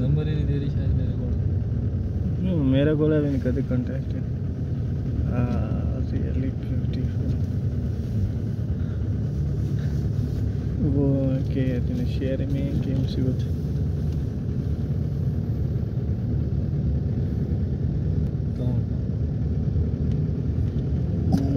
Number ही नहीं दे रही शायद मेरे को। मेरे को भी नहीं कभी कांटेक्ट है। Really beautiful. वो के शेयर में गेम से